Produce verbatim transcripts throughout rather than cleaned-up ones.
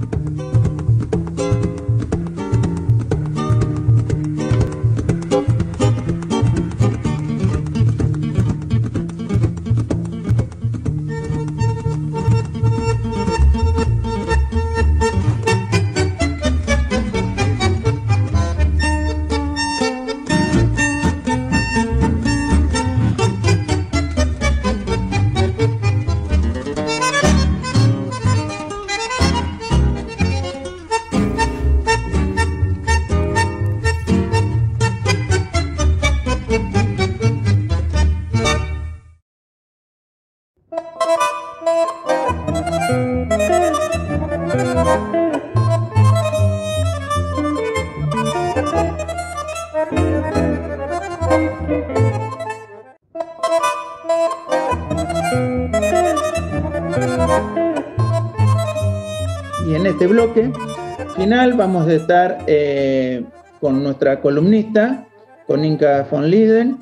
Y en este bloque final vamos a estar eh, con nuestra columnista, con Inka von Lieden,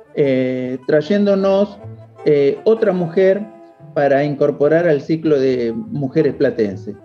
eh, trayéndonos eh, otra mujer para incorporar al ciclo de mujeres platenses.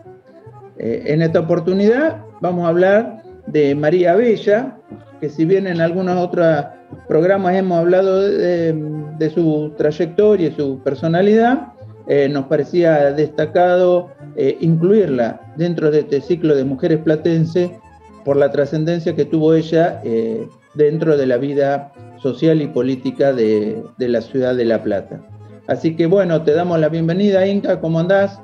Eh, en esta oportunidad vamos a hablar de María Bella, que si bien en algunos otros programas hemos hablado de, de su trayectoria y su personalidad, eh, nos parecía destacado eh, incluirla dentro de este ciclo de mujeres platenses por la trascendencia que tuvo ella eh, dentro de la vida social y política de, de la ciudad de La Plata. Así que bueno, te damos la bienvenida, Inka, ¿cómo andás?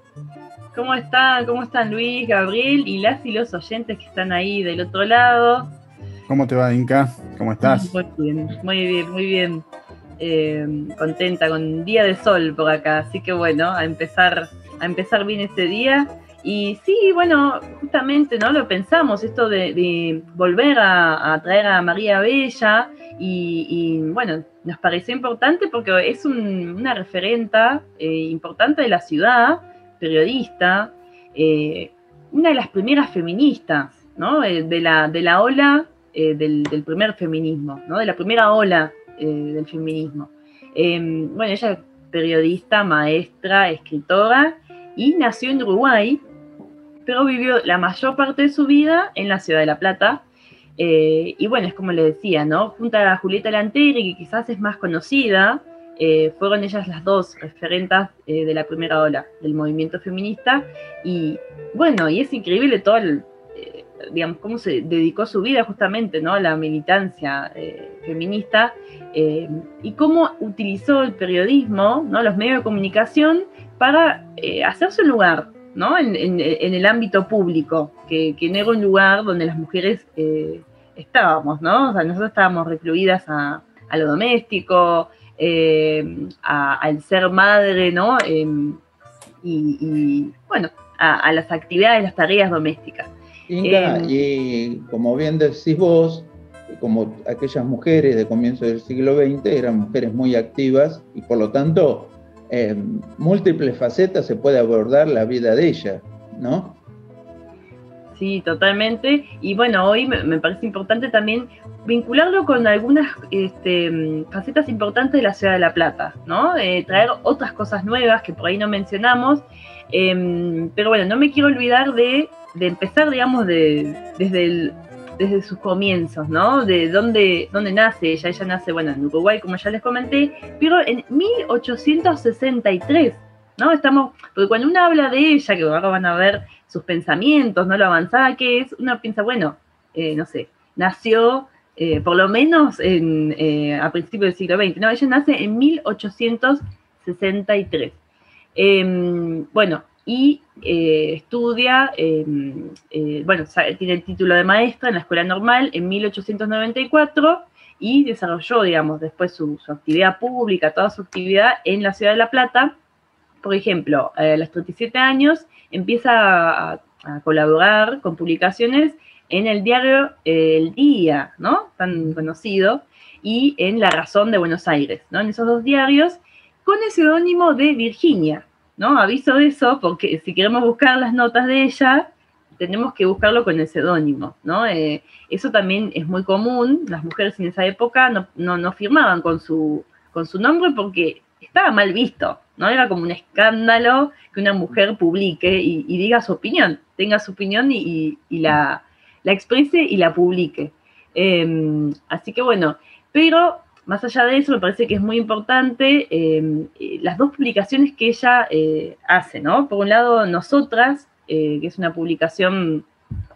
¿Cómo están? ¿Cómo están Luis, Gabriel y las y los oyentes que están ahí del otro lado? ¿Cómo te va, Inka? ¿Cómo estás? Muy bien, muy bien, muy bien. Eh, contenta con un día de sol por acá, así que bueno, a empezar, a empezar bien este día. Y sí, bueno, justamente, ¿no? Lo pensamos, esto de, de volver a, a traer a María Bella y, y bueno, nos pareció importante porque es un, una referenta eh, importante de la ciudad, periodista, eh, una de las primeras feministas, ¿no? Eh, de, la, de la ola eh, del, del primer feminismo, ¿no? De la primera ola eh, del feminismo. Eh, bueno, ella es periodista, maestra, escritora y nació en Uruguay, pero vivió la mayor parte de su vida en la ciudad de La Plata. Eh, y bueno, es como le decía, ¿no? Junto a Julieta Lanteri, que quizás es más conocida, eh, fueron ellas las dos referentas eh, de la primera ola del movimiento feminista. Y bueno, y es increíble todo el, eh, digamos, cómo se dedicó su vida justamente, ¿no? A la militancia eh, feminista eh, y cómo utilizó el periodismo, ¿no? Los medios de comunicación para eh, hacerse un lugar, ¿no? En, en, en el ámbito público, que, que no era un lugar donde las mujeres eh, estábamos, ¿no? O sea, nosotros estábamos recluidas a, a lo doméstico, eh, a, al ser madre, ¿no? Eh, y, y, bueno, a, a las actividades, las tareas domésticas. Inka, Eh, y como bien decís vos, como aquellas mujeres de comienzo del siglo veinte eran mujeres muy activas y por lo tanto Eh, múltiples facetas se puede abordar la vida de ella, ¿no? Sí, totalmente. Y bueno, hoy me, me parece importante también vincularlo con algunas este, facetas importantes de la ciudad de La Plata, ¿no? Eh, traer otras cosas nuevas que por ahí no mencionamos. Eh, pero bueno, no me quiero olvidar de, de empezar, digamos, de, desde, el, desde sus comienzos, ¿no? De dónde, dónde nace ella. Ella nace, bueno, en Uruguay, como ya les comenté, pero en mil ochocientos sesenta y tres, ¿no? Estamos, porque cuando uno habla de ella, que ahora van a ver sus pensamientos, ¿no? Lo avanzada que es, uno piensa, bueno, eh, no sé, nació eh, por lo menos en, eh, a principios del siglo veinte, no, ella nace en mil ochocientos sesenta y tres. Eh, bueno, y eh, estudia, eh, eh, bueno, tiene el título de maestra en la Escuela Normal en mil ochocientos noventa y cuatro y desarrolló, digamos, después su, su actividad pública, toda su actividad en la ciudad de La Plata. Por ejemplo, a los treinta y siete años empieza a, a colaborar con publicaciones en el diario eh, El Día, ¿no? Tan conocido, y en La Razón de Buenos Aires, ¿no? En esos dos diarios, con el seudónimo de Virginia, ¿no? Aviso de eso, porque si queremos buscar las notas de ella, tenemos que buscarlo con el seudónimo, ¿no? Eh, eso también es muy común. Las mujeres en esa época no, no, no firmaban con su, con su nombre porque estaba mal visto, ¿no? Era como un escándalo que una mujer publique y, y diga su opinión, tenga su opinión y, y, y la, la exprese y la publique. Eh, así que bueno, pero más allá de eso me parece que es muy importante eh, las dos publicaciones que ella eh, hace, ¿no? Por un lado, Nosotras, eh, que es una publicación,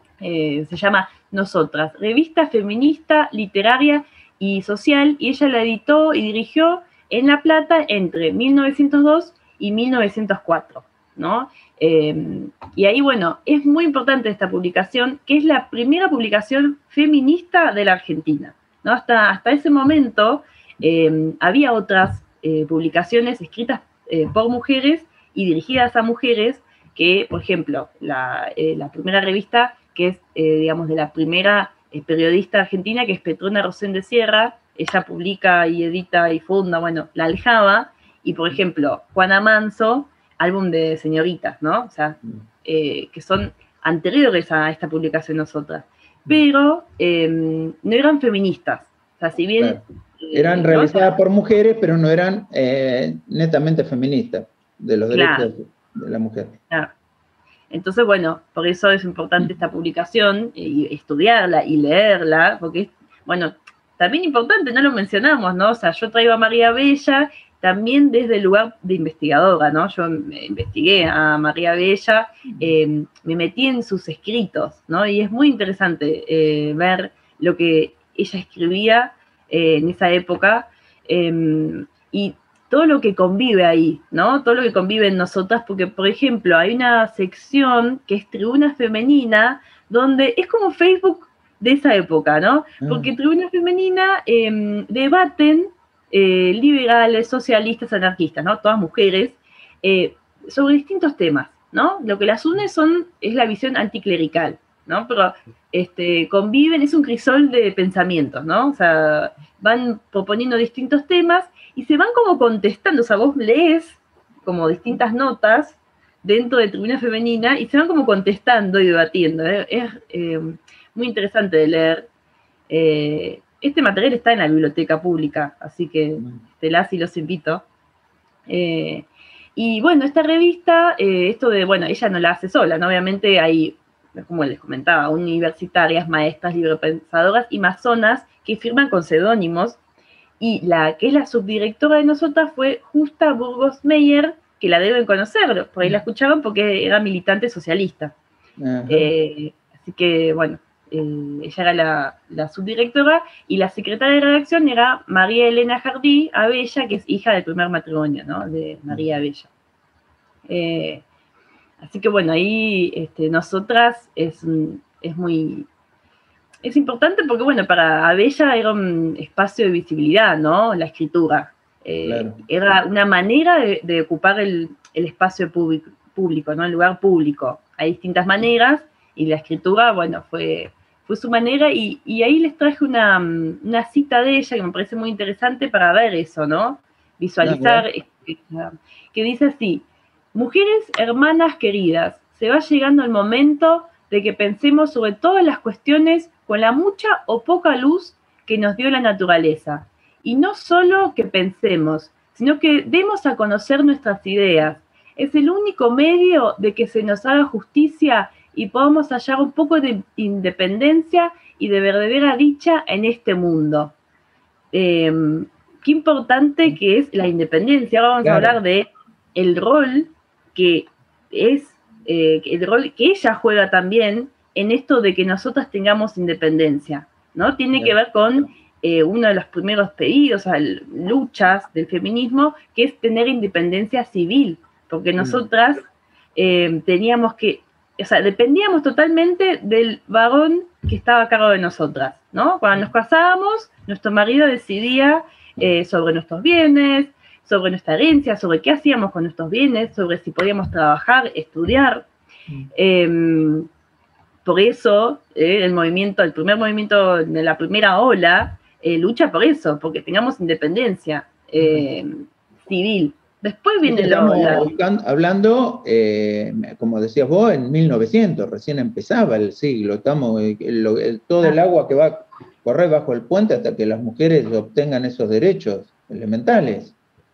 eh, se llama Nosotras, revista feminista, literaria y social, y ella la editó y dirigió en La Plata entre mil novecientos dos y mil novecientos cuatro, ¿no? Eh, y ahí, bueno, es muy importante esta publicación, que es la primera publicación feminista de la Argentina, ¿no? Hasta, hasta ese momento eh, había otras eh, publicaciones escritas eh, por mujeres y dirigidas a mujeres, que, por ejemplo, la, eh, la primera revista, que es, eh, digamos, de la primera eh, periodista argentina, que es Petrona Rosén Sierra, ella publica y edita y funda, bueno, La Aljaba, y, por ejemplo, Juana Manso, álbum de señoritas, ¿no? O sea, eh, que son anteriores a esta publicación Nosotras, pero eh, no eran feministas. O sea, si bien... Claro. Eran eh, realizadas ¿no? por mujeres, pero no eran eh, netamente feministas, de los Claro. derechos de la mujer. Claro. Entonces, bueno, por eso es importante esta publicación, y estudiarla y leerla, porque es, bueno, también importante, no lo mencionamos, ¿no? O sea, yo traigo a María Bella también desde el lugar de investigadora, ¿no? Yo investigué a María Bella, eh, me metí en sus escritos, ¿no? Y es muy interesante eh, ver lo que ella escribía eh, en esa época, eh, y todo lo que convive ahí, ¿no? Todo lo que convive en Nosotras, porque, por ejemplo, hay una sección que es Tribuna Femenina, donde es como Facebook de esa época, ¿no? Porque Tribuna Femenina eh, debaten eh, liberales, socialistas, anarquistas, ¿no? Todas mujeres, eh, sobre distintos temas, ¿no? Lo que las une son, es la visión anticlerical, ¿no? Pero este, conviven, es un crisol de pensamientos, ¿no? O sea, van proponiendo distintos temas y se van como contestando, o sea, vos lees como distintas notas dentro de Tribuna Femenina y se van como contestando y debatiendo. ¿eh? Es eh, muy interesante de leer. Eh, este material está en la biblioteca pública, así que te las y los invito. Eh, y bueno, esta revista, eh, esto de, bueno, ella no la hace sola, ¿no? Obviamente hay, como les comentaba, universitarias, maestras, librepensadoras y masonas que firman con seudónimos, y la que es la subdirectora de Nosotras fue Justa Burgos Meyer, que la deben conocer, por ahí la escucharon porque era militante socialista. Eh, así que, bueno, eh, ella era la, la subdirectora, y la secretaria de redacción era María Elena Jardí Abella, que es hija del primer matrimonio, ¿no? De María Abella. Eh, así que, bueno, ahí este, Nosotras es, es muy... Es importante porque, bueno, para Abella era un espacio de visibilidad, ¿no? La escritura. Eh, claro. Era una manera de, de ocupar el, el espacio público, público, ¿no? El lugar público. Hay distintas maneras, y la escritura, bueno, fue, fue su manera, y, y ahí les traje una, una cita de ella que me parece muy interesante para ver eso, ¿no? Visualizar, claro. Que dice así: mujeres hermanas queridas, se va llegando el momento de que pensemos sobre todas las cuestiones con la mucha o poca luz que nos dio la naturaleza. Y no solo que pensemos, sino que demos a conocer nuestras ideas. Es el único medio de que se nos haga justicia y podamos hallar un poco de independencia y de verdadera dicha en este mundo. Eh, qué importante que es la independencia. Ahora vamos claro. a hablar de el rol que es, eh, el rol que ella juega también en esto de que nosotras tengamos independencia, ¿no? Tiene que ver con eh, uno de los primeros pedidos, o sea, luchas del feminismo, que es tener independencia civil, porque nosotras eh, teníamos que, o sea, dependíamos totalmente del varón que estaba a cargo de nosotras, ¿no? Cuando nos casábamos, nuestro marido decidía eh, sobre nuestros bienes, sobre nuestra herencia, sobre qué hacíamos con nuestros bienes, sobre si podíamos trabajar, estudiar. Eh, por eso, eh, el movimiento, el primer movimiento de la primera ola, eh, lucha por eso, porque tengamos independencia eh, civil. Después viene Estamos lo, la... buscando, hablando, eh, como decías vos, en mil novecientos, recién empezaba el siglo, estamos, el, el, todo el agua que va a correr bajo el puente hasta que las mujeres obtengan esos derechos elementales.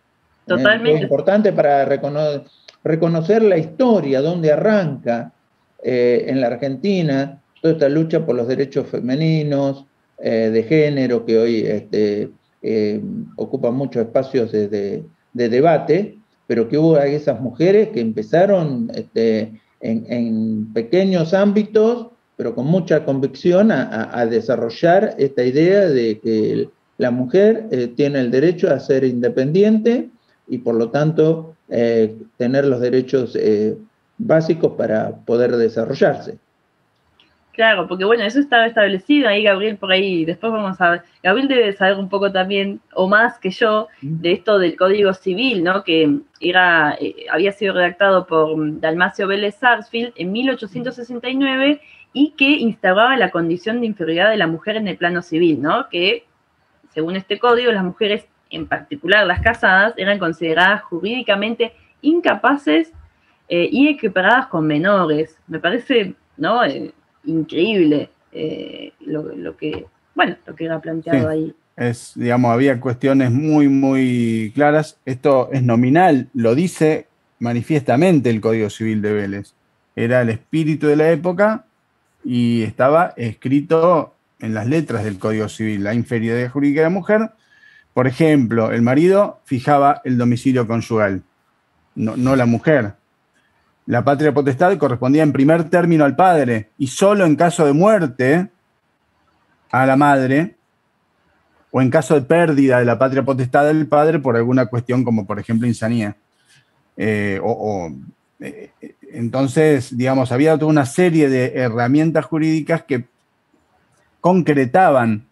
Totalmente. Es importante para recono reconocer la historia, dónde arranca eh, en la Argentina toda esta lucha por los derechos femeninos, eh, de género, que hoy este, eh, ocupa muchos espacios de, de, de debate, pero que hubo esas mujeres que empezaron este, en, en pequeños ámbitos, pero con mucha convicción a, a, a desarrollar esta idea de que la mujer eh, tiene el derecho a ser independiente y por lo tanto eh, tener los derechos eh, básicos para poder desarrollarse. Claro, porque bueno, eso estaba establecido ahí, Gabriel, por ahí, después vamos a ver. Gabriel debe saber un poco también, o más que yo, de esto del Código Civil, ¿no? Que era, eh, había sido redactado por Dalmacio Vélez Sarsfield en mil ochocientos sesenta y nueve y que instauraba la condición de inferioridad de la mujer en el plano civil, ¿no? Que, según este código, las mujeres, en particular las casadas, eran consideradas jurídicamente incapaces eh, y equiparadas con menores. Me parece, ¿no? Eh, increíble eh, lo, lo que, bueno, lo que era planteado sí, ahí. Es, digamos, había cuestiones muy, muy claras. Esto es nominal, lo dice manifiestamente el Código Civil de Vélez. Era el espíritu de la época y estaba escrito en las letras del Código Civil, la inferioridad jurídica de la mujer. Por ejemplo, el marido fijaba el domicilio conyugal, no, no la mujer. La patria potestad correspondía en primer término al padre y solo en caso de muerte a la madre o en caso de pérdida de la patria potestad del padre por alguna cuestión como, por ejemplo, insanía. Eh, o, o, eh, entonces, digamos, había toda una serie de herramientas jurídicas que concretaban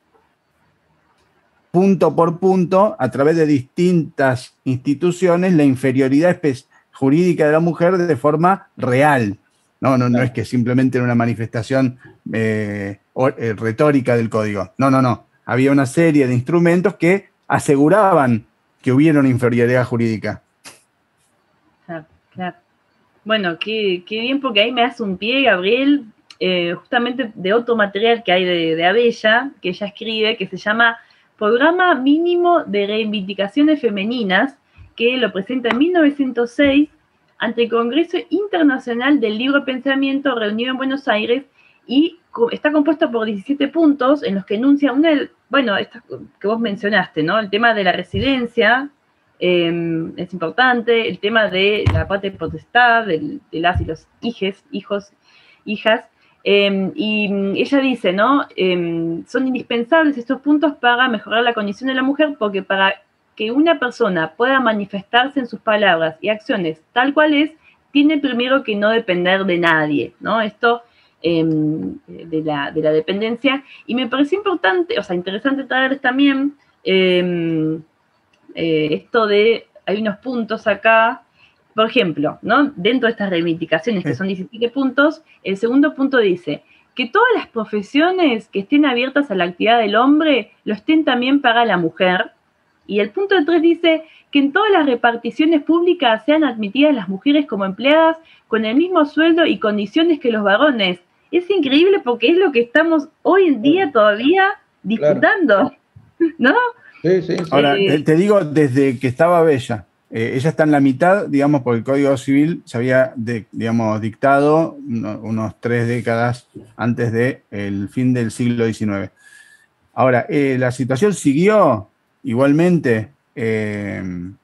punto por punto, a través de distintas instituciones, la inferioridad especial jurídica de la mujer de forma real. No, no, no es que simplemente era una manifestación eh, o, eh, retórica del código. No, no, no. Había una serie de instrumentos que aseguraban que hubiera una inferioridad jurídica. Claro, claro. Bueno, qué, qué bien, porque ahí me hace un pie, Gabriel, eh, justamente de otro material que hay de, de Abella, que ella escribe, que se llama Programa Mínimo de Reivindicaciones Femeninas, que lo presenta en mil novecientos seis ante el Congreso Internacional del Libre Pensamiento reunido en Buenos Aires y está compuesto por diecisiete puntos en los que enuncia una, bueno, esta que vos mencionaste, ¿no? El tema de la residencia eh, es importante, el tema de la patria potestad, de, de las y los hijes, hijos, hijas, eh, y ella dice, ¿no? Eh, son indispensables estos puntos para mejorar la condición de la mujer porque para que una persona pueda manifestarse en sus palabras y acciones tal cual es, tiene primero que no depender de nadie, ¿no? Esto eh, de, la, de la dependencia. Y me pareció importante, o sea, interesante traer también eh, eh, esto de, hay unos puntos acá, por ejemplo, ¿no? Dentro de estas reivindicaciones, que son diecisiete puntos, el segundo punto dice que todas las profesiones que estén abiertas a la actividad del hombre lo estén también para la mujer. Y el punto tres dice que en todas las reparticiones públicas sean admitidas las mujeres como empleadas con el mismo sueldo y condiciones que los varones. Es increíble porque es lo que estamos hoy en día todavía disputando, claro. ¿No? Sí, sí, sí. Ahora, eh, te digo, desde que estaba Bella, eh, ella está en la mitad, digamos, porque el Código Civil se había, de, digamos, dictado uno, unos tres décadas antes del fin del siglo diecinueve. Ahora, eh, la situación siguió igualmente, eh,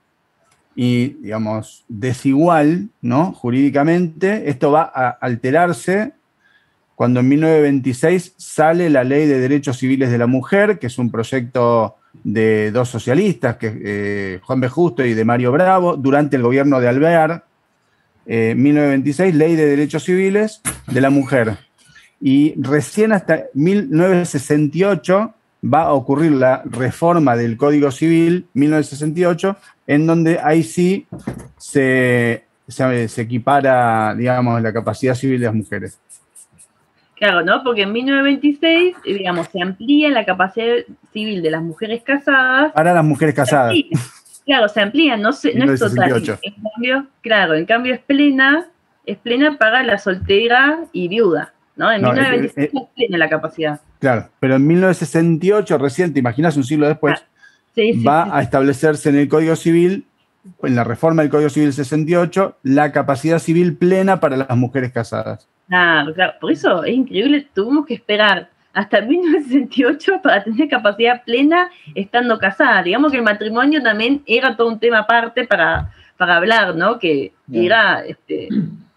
y digamos, desigual, ¿no? Jurídicamente. Esto va a alterarse cuando en mil novecientos veintiséis sale la Ley de Derechos Civiles de la Mujer, que es un proyecto de dos socialistas, que, eh, Juan B. Justo y de Mario Bravo, durante el gobierno de Alvear, eh, mil novecientos veintiséis, Ley de Derechos Civiles de la Mujer. Y recién hasta mil novecientos sesenta y ocho va a ocurrir la reforma del Código Civil, mil novecientos sesenta y ocho, en donde ahí sí se, se, se equipara, digamos, la capacidad civil de las mujeres. Claro, ¿no? Porque en mil novecientos veintiséis, digamos, se amplía la capacidad civil de las mujeres casadas. Para las mujeres casadas. Claro, se amplía, no, se, no es total. En cambio, claro, en cambio es plena, es plena para la soltera y viuda, ¿no? En no, mil novecientos veintiséis eh, es plena la capacidad. Claro, pero en mil novecientos sesenta y ocho, recién, te imaginas un siglo después, ah, sí, sí, va sí, sí. a establecerse en el Código Civil en la reforma del Código Civil sesenta y ocho, la capacidad civil plena para las mujeres casadas. Claro, claro, por eso es increíble, tuvimos que esperar hasta mil novecientos sesenta y ocho para tener capacidad plena estando casada. Digamos que el matrimonio también era todo un tema aparte para, para hablar, ¿no? Que yeah. era este,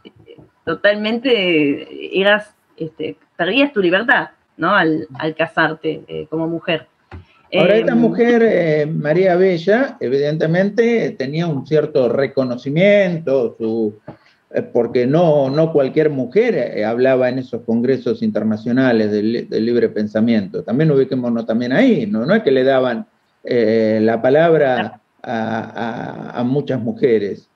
totalmente, eras, este, perdías tu libertad, ¿no? Al, al casarte eh, como mujer. Ahora, esta mujer, eh, María Bella, evidentemente tenía un cierto reconocimiento, su, eh, porque no, no cualquier mujer eh, hablaba en esos congresos internacionales del, del libre pensamiento. También ubiquémonos también ahí, ¿no? No es que le daban eh, la palabra a, a, a muchas mujeres.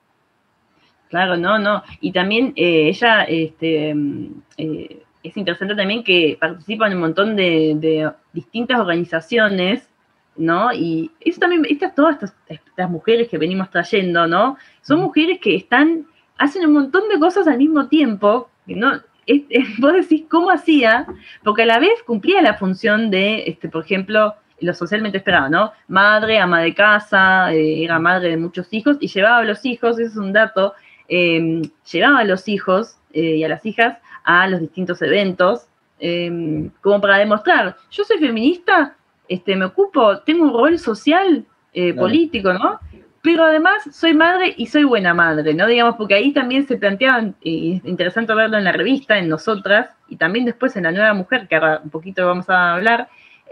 Claro, no, no. Y también eh, ella, este, eh, es interesante también que participa en un montón de, de distintas organizaciones, ¿no? Y eso también, estas, todas estas, estas mujeres que venimos trayendo, ¿no? Son mujeres que están, hacen un montón de cosas al mismo tiempo, que no, es, es, vos decís, ¿cómo hacía? Porque a la vez cumplía la función de, este, por ejemplo, lo socialmente esperado, ¿no? Madre, ama de casa, eh, era madre de muchos hijos, y llevaba a los hijos, ese es un dato, eh, llevaba a los hijos eh, y a las hijas a los distintos eventos, eh, como para demostrar, yo soy feminista, este, me ocupo, tengo un rol social, eh, claro. político, ¿no? Pero además soy madre y soy buena madre, ¿no? Digamos, porque ahí también se planteaban, y es interesante verlo en la revista, en Nosotras, y también después en La Nueva Mujer, que ahora un poquito vamos a hablar,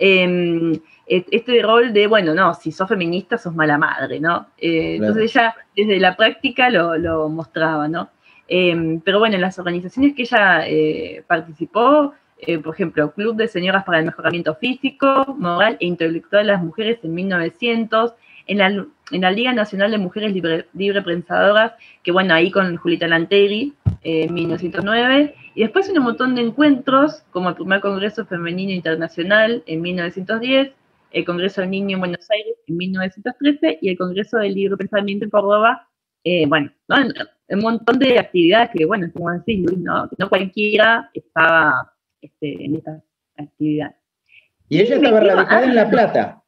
eh, este rol de, bueno, no, si sos feminista sos mala madre, ¿no? Eh, claro. Entonces ella desde la práctica lo, lo mostraba, ¿no? Eh, pero bueno, en las organizaciones que ella eh, participó, eh, por ejemplo, Club de Señoras para el Mejoramiento Físico, Moral e Intelectual de las Mujeres en mil novecientos, en la, en la Liga Nacional de Mujeres Libre, Libre Pensadoras, que bueno, ahí con Julieta Lanteri, eh, en mil novecientos nueve, y después un montón de encuentros, como el primer Congreso Femenino Internacional en mil novecientos diez, el Congreso del Niño en Buenos Aires en mil novecientos trece, y el Congreso del Libre Pensamiento en Córdoba, eh, bueno, ¿no? Un montón de actividades que, bueno, como decís, Luis, no, no cualquiera estaba este, en estas actividades. Y ella estaba radicada en La Plata.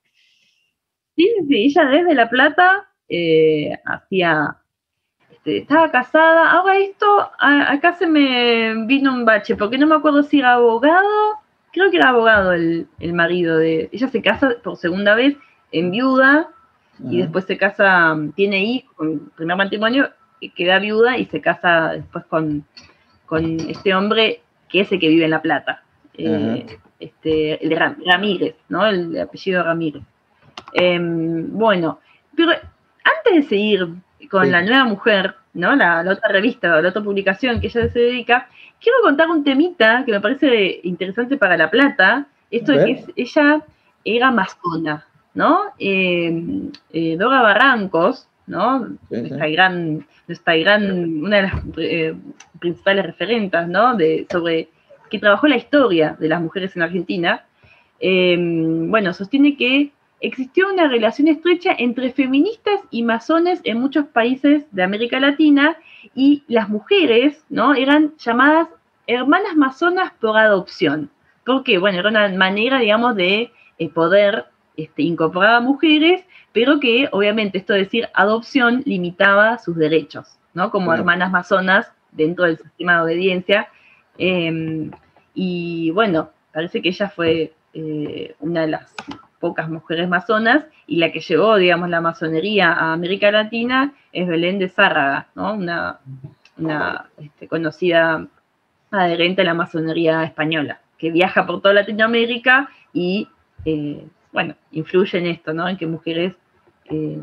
Sí, sí, ella desde La Plata eh, hacía, este, estaba casada. Ahora esto, a, acá se me vino un bache, porque no me acuerdo si era abogado, creo que era abogado el, el marido de, ella se casa por segunda vez en viuda, uh-huh. y después se casa, tiene hijos, con el primer matrimonio, queda viuda y se casa después con, con este hombre que es el que vive en La Plata, eh, uh-huh. este, el de Ram, Ramírez, ¿no? El, el apellido Ramírez. Eh, bueno, pero antes de seguir con sí. La Nueva Mujer, ¿no? La, la otra revista, la otra publicación que ella se dedica, quiero contar un temita que me parece interesante para La Plata, esto de que es, ella era masona, ¿no? Eh, eh, Dora Barrancos, ¿no? Sí, nuestra sí. gran, nuestra gran, una de las eh, principales referentes, ¿no? De, sobre, que trabajó la historia de las mujeres en Argentina, eh, bueno, sostiene que existió una relación estrecha entre feministas y masones en muchos países de América Latina, y las mujeres, ¿no? Eran llamadas hermanas masonas por adopción. Porque, bueno, era una manera, digamos, de eh, poder este, incorporar a mujeres, pero que obviamente esto de decir adopción limitaba sus derechos, ¿no? Como claro. hermanas masonas dentro del sistema de obediencia. Eh, y bueno, parece que ella fue eh, una de las pocas mujeres masonas, y la que llevó, digamos, la masonería a América Latina es Belén de Zárraga, ¿no? Una, una este, conocida adherente a la masonería española, que viaja por toda Latinoamérica y, eh, bueno, influye en esto, ¿no? En que mujeres eh,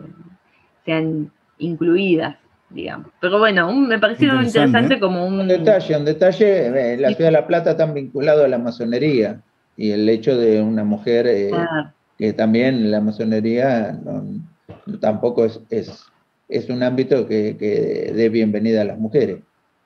sean incluidas, digamos. Pero bueno, un, me pareció interesante, interesante ¿eh? Como un... Un detalle, un detalle, la ciudad de La Plata está vinculado a la masonería, y el hecho de una mujer, eh, ah. que también la masonería no, no, tampoco es, es, es un ámbito que, que dé bienvenida a las mujeres.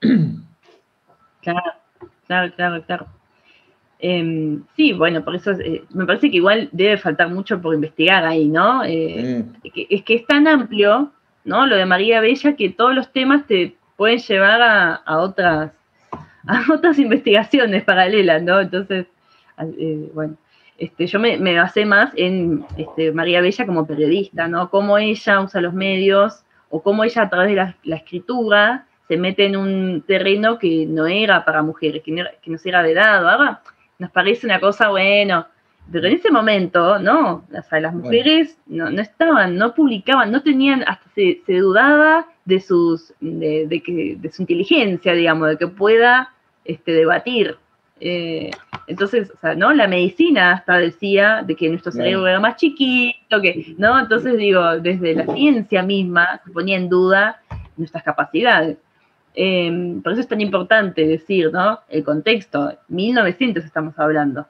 Claro, claro, claro, claro. Eh, sí, bueno, por eso eh, me parece que igual debe faltar mucho por investigar ahí, ¿no? Eh, sí. que, es que es tan amplio, ¿no? Lo de María Bella, que todos los temas te pueden llevar a, a otras a otras investigaciones paralelas, ¿no? Entonces, eh, bueno, este, yo me, me basé más en este, María Bella como periodista, ¿no? Cómo ella usa los medios, o cómo ella a través de la, la escritura se mete en un terreno que no era para mujeres, que no, era, que nos era vedado. Ahora nos parece una cosa, bueno, pero en ese momento, no, o sea, las mujeres bueno. no, no estaban, no publicaban, no tenían, hasta se, se dudaba de sus, de, de, que, de su inteligencia, digamos, de que pueda este, debatir. Eh, entonces, o sea, ¿no? La medicina hasta decía de que nuestro cerebro bueno. era más chiquito, que, ¿no? Entonces, digo, desde la ciencia misma se ponía en duda nuestras capacidades. Eh, por eso es tan importante decir, ¿no? El contexto, mil novecientos estamos hablando.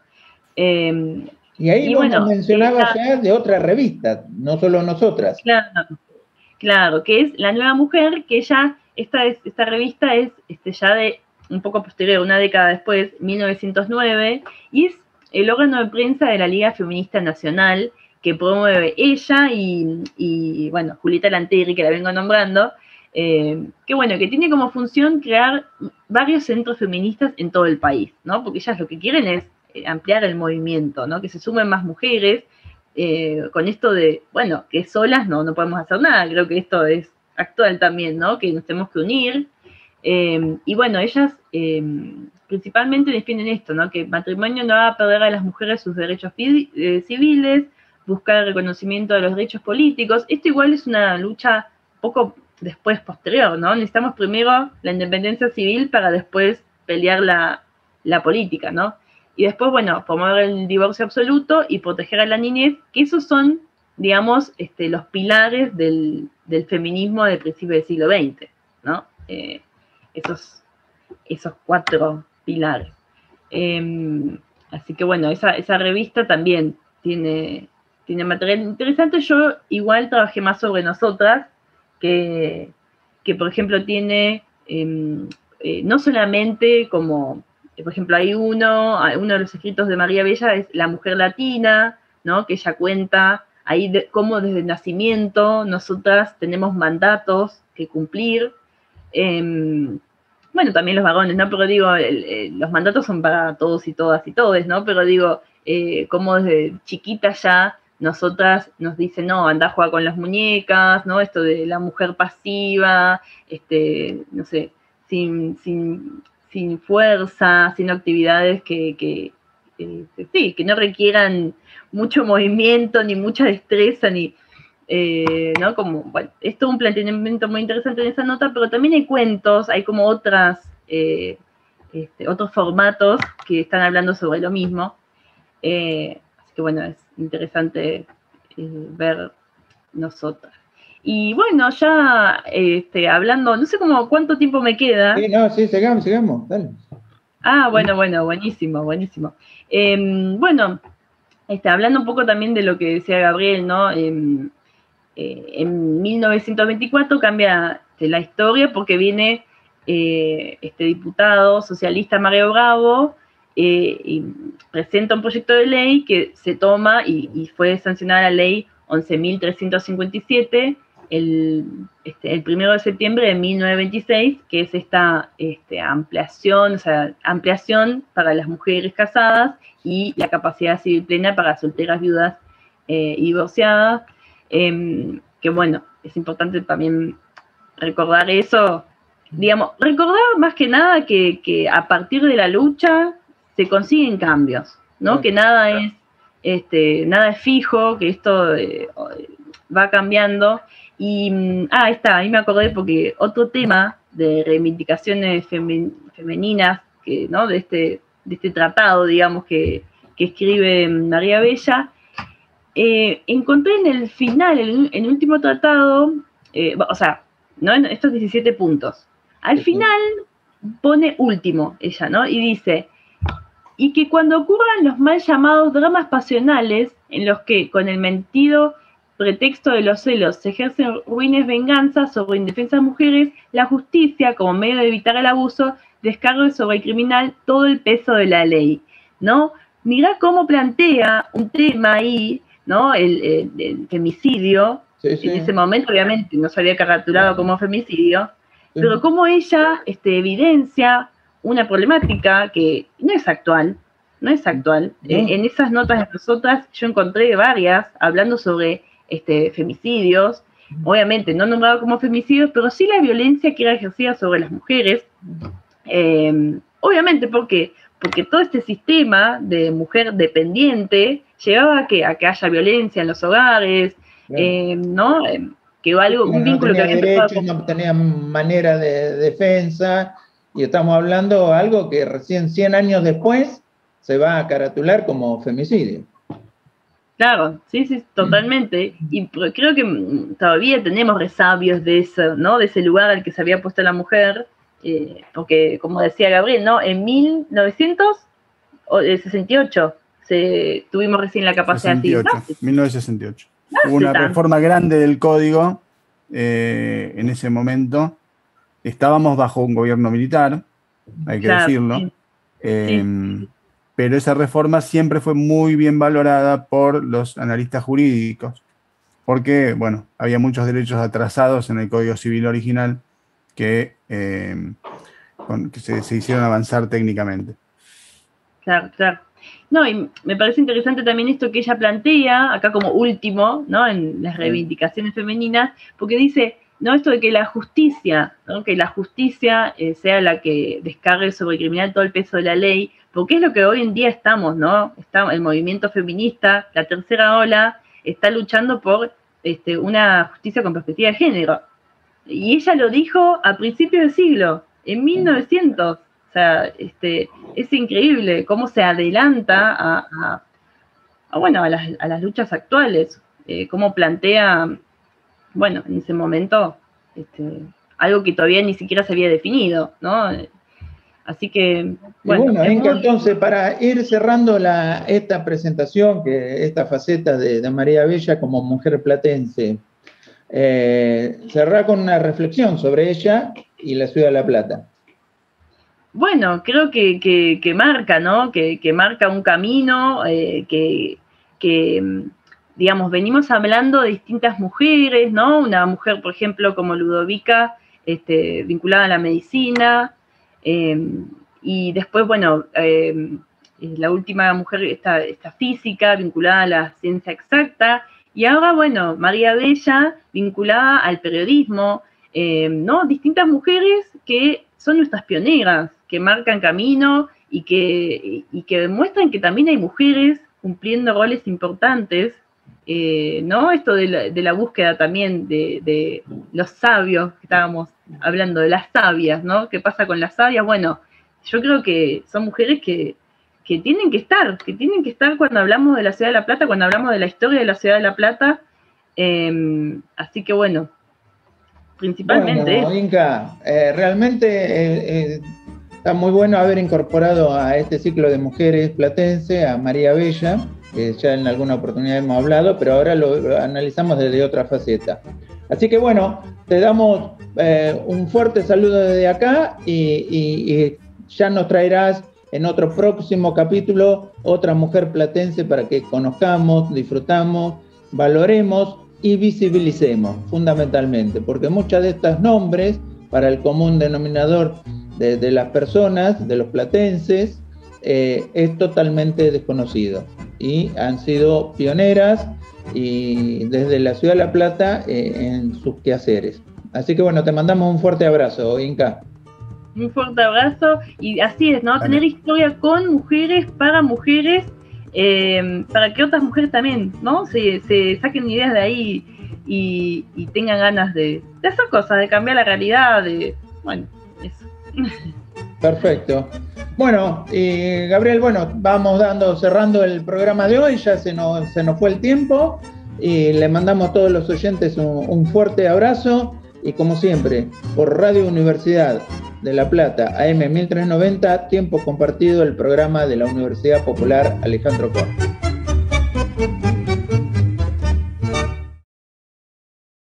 Eh, y ahí y bueno, mencionaba esta, ya de otra revista, no solo nosotras. Claro, claro, que es La Nueva Mujer, que ya, esta, es, esta revista es este, ya de un poco posterior, una década después, mil novecientos nueve, y es el órgano de prensa de la Liga Feminista Nacional, que promueve ella y, y bueno, Julieta Lanteri, que la vengo nombrando, eh, que bueno, que tiene como función crear varios centros feministas en todo el país, ¿no? Porque ellas lo que quieren es ampliar el movimiento, ¿no? Que se sumen más mujeres, eh, con esto de, bueno, que solas no, no podemos hacer nada, creo que esto es actual también, ¿no? Que nos tenemos que unir, eh, y bueno, ellas eh, principalmente defienden esto, ¿no? Que el matrimonio no va a perder a las mujeres sus derechos eh, civiles, buscar el reconocimiento de los derechos políticos. Esto igual es una lucha poco después, posterior, ¿no? Necesitamos primero la independencia civil para después pelear la, la política, ¿no? Y después, bueno, promover el divorcio absoluto y proteger a la niñez, que esos son, digamos, este, los pilares del, del feminismo del principio del siglo veinte, ¿no? Eh, esos, esos cuatro pilares. Eh, así que, bueno, esa, esa revista también tiene, tiene material interesante. Yo igual trabajé más sobre nosotras, que, que por ejemplo, tiene eh, eh, no solamente como... Por ejemplo, hay uno, uno de los escritos de María Bella es La Mujer Latina, ¿no? Que ella cuenta ahí de, cómo desde el nacimiento nosotras tenemos mandatos que cumplir. Eh, bueno, también los varones, ¿no? Pero digo, el, el, los mandatos son para todos y todas y todes, ¿no? Pero digo, eh, cómo desde chiquita ya nosotras nos dicen, no, andá a jugar con las muñecas, ¿no? Esto de la mujer pasiva, este, no sé, sin... sin sin fuerza, sin actividades que, que, que, que sí, que no requieran mucho movimiento, ni mucha destreza, ni, eh, ¿no? Como, bueno, es todo un planteamiento muy interesante en esa nota, pero también hay cuentos, hay como otras, eh, este, otros formatos que están hablando sobre lo mismo, eh, así que bueno, es interesante eh, ver nosotras. Y bueno, ya este, hablando, no sé cómo cuánto tiempo me queda. Sí, no, sí, sigamos, sigamos, dale. Ah, bueno, bueno, buenísimo, buenísimo. Eh, bueno, este, hablando un poco también de lo que decía Gabriel, ¿no? Eh, eh, en mil novecientos veinticuatro cambia este, la historia porque viene eh, este diputado socialista Mario Bravo eh, y presenta un proyecto de ley que se toma y, y fue sancionada la ley once mil trescientos cincuenta y siete, El, este, el primero de septiembre de mil novecientos veintiséis, que es esta este, ampliación, o sea, ampliación para las mujeres casadas y la capacidad civil plena para solteras, viudas eh, y divorciadas, eh, que bueno, es importante también recordar eso, digamos, recordar más que nada que, que a partir de la lucha se consiguen cambios, ¿no? Que nada es, este, nada es fijo, que esto eh, va cambiando. Y, ah, ahí está, ahí me acordé porque otro tema de reivindicaciones femen, femeninas, que, ¿no? de, este, de este tratado, digamos, que, que escribe María Bella, eh, encontré en el final, en el último tratado, eh, o sea, ¿no? En estos diecisiete puntos, al final pone último ella, ¿no? Y dice, y que cuando ocurran los mal llamados dramas pasionales, en los que con el mentido pretexto de los celos se ejercen ruines venganzas sobre indefensas mujeres, la justicia, como medio de evitar el abuso, descargue sobre el criminal todo el peso de la ley, ¿no? Mirá cómo plantea un tema ahí, ¿no? El, el, el femicidio, sí, sí. En ese momento obviamente no se había caracterizado como femicidio, sí. Pero cómo ella este, evidencia una problemática que no es actual, no es actual. No. Eh, en esas notas de nosotras yo encontré varias hablando sobre este, femicidios, obviamente no nombrado como femicidios, pero sí la violencia que era ejercida sobre las mujeres. Eh, obviamente, ¿por qué? Porque todo este sistema de mujer dependiente llevaba a que, a que haya violencia en los hogares, claro. eh, ¿no? Eh, que algo, un no vínculo tenía que había derechos, con... no tenía manera de defensa, y estamos hablando de algo que recién cien años después se va a caratular como femicidio. Claro, sí, sí, totalmente. Y creo que todavía tenemos resabios de eso, ¿no? De ese lugar al que se había puesto la mujer, eh, porque, como decía Gabriel, ¿no? En mil novecientos sesenta y ocho se, tuvimos recién la capacidad sesenta y ocho, de... mil novecientos sesenta y ocho. Hubo una reforma grande del código eh, en ese momento. Estábamos bajo un gobierno militar, hay que claro, decirlo. Sí. Eh, sí. Pero esa reforma siempre fue muy bien valorada por los analistas jurídicos, porque, bueno, había muchos derechos atrasados en el Código Civil original que, eh, con, que se, se hicieron avanzar técnicamente. Claro, claro. No, y me parece interesante también esto que ella plantea, acá como último, ¿no? En las reivindicaciones femeninas, porque dice, ¿no? Esto de que la justicia, ¿no? Que la justicia eh, sea la que descargue sobre el criminal todo el peso de la ley, porque es lo que hoy en día estamos, ¿no? Está, el movimiento feminista, la tercera ola, está luchando por este, una justicia con perspectiva de género. Y ella lo dijo a principios del siglo, en mil novecientos. O sea, este, es increíble cómo se adelanta a, a, a bueno, a las, a las luchas actuales, eh, cómo plantea, bueno, en ese momento, este, algo que todavía ni siquiera se había definido, ¿no? Así que, bueno. Y bueno, Inka, muy... entonces, para ir cerrando la, esta presentación, que esta faceta de, de María Bella como mujer platense, eh, cerrar con una reflexión sobre ella y la ciudad de La Plata. Bueno, creo que, que, que marca, ¿no? Que, que marca un camino, eh, que, que, digamos, venimos hablando de distintas mujeres, ¿no? Una mujer, por ejemplo, como Ludovica, este, vinculada a la medicina, eh, y después, bueno, eh, la última mujer, esta, esta física, vinculada a la ciencia exacta, y ahora, bueno, María Bella, vinculada al periodismo, eh, ¿no? Distintas mujeres que son nuestras pioneras, que marcan camino y que, y que demuestran que también hay mujeres cumpliendo roles importantes, eh, ¿no? Esto de la, de la búsqueda también de, de los sabios, que estábamos hablando de las sabias, ¿no? ¿Qué pasa con las sabias? Bueno, yo creo que son mujeres que, que tienen que estar, que tienen que estar cuando hablamos de la Ciudad de La Plata, cuando hablamos de la historia de la Ciudad de La Plata, eh, así que bueno, principalmente... Bueno, Inka, eh, realmente... Eh, eh, está muy bueno haber incorporado a este ciclo de mujeres platense a María Bella, que ya en alguna oportunidad hemos hablado, pero ahora lo, lo analizamos desde otra faceta. Así que bueno, te damos eh, un fuerte saludo desde acá y, y, y ya nos traerás en otro próximo capítulo otra mujer platense para que conozcamos, disfrutamos, valoremos y visibilicemos fundamentalmente, porque muchos de estos nombres para el común denominador De, de las personas, de los platenses, eh, es totalmente desconocido. Y han sido pioneras y desde la Ciudad de La Plata eh, en sus quehaceres. Así que bueno, te mandamos un fuerte abrazo, Inka. Un fuerte abrazo, y así es, ¿no? Vale. Tener historia con mujeres, para mujeres, eh, para que otras mujeres también, ¿no? Se, se saquen ideas de ahí y, y tengan ganas de, de hacer cosas, de cambiar la realidad, de, bueno, eso. Perfecto. Bueno, y Gabriel, bueno, vamos dando, cerrando el programa de hoy, ya se nos, se nos fue el tiempo y le mandamos a todos los oyentes un, un fuerte abrazo y como siempre, por Radio Universidad de La Plata, A M mil trescientos noventa, tiempo compartido, el programa de la Universidad Popular Alejandro Korn.